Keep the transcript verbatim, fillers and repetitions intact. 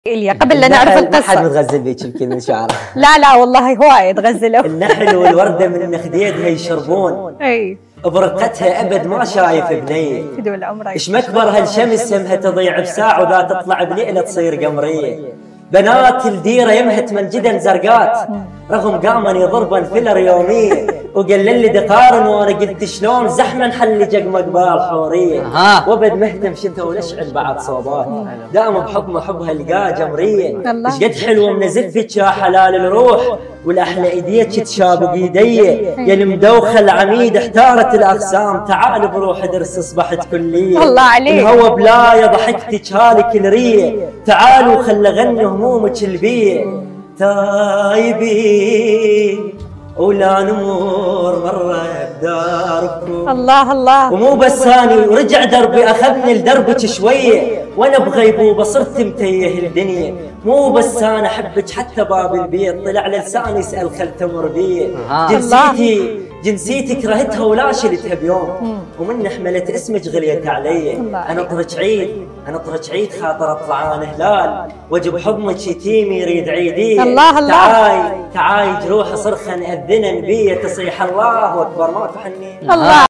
إليا قبل لا نعرف القصة. ما حد متغزل بيك يمكن من شعره. لا لا والله هواية تغزلوا. النحل والوردة من خديدها يشربون. اي برقتها ابد ما شايف بنيه. تدول عمرك. ايش مكبر هالشمس سمها تضيع بساعة وذا تطلع بليلة تصير قمرية. بنات الديرة يمها تمنجدن زرقات رغم قامني ضربا فيلر يومية وقلل لي دقارن وانا قلت شلون زحمه نحل جق مقبال حوريه وبد مهتم شتا ونشعل بعد صوبات دائما بحكم حبها القاه جمريه ايش قد حلوه من زفتك يا حلال الروح والاحلى ايديك تشابق ايدي يا المدوخه العميد احتارت الاقسام تعال بروح درس اصبحت كليه الله عليك الهوى بلايا ضحكتك هالك الريه تعالوا خل غني همومك البيه تايبين ولا نمر مرة بداركم الله الله ومو بس اني ورجع دربي اخذني لدربك شوية وانا بغيبوبة صرت متيه الدنيا مو بس انا احبك حتى باب البيت طلع لساني يسأل خل تمر بيه جنسيتي جنسيتي كرهتها ولا شلتها بيوم ومن حملت اسمك غليت علي انا طرش عيد انا طرش عيد خاطر اطلع انا هلال واجب حضنك يتيم يريد عيدي الله الله تعاي تعاي جروح صرخه نأذن بيه تصيح الله اكبر ما تحني الله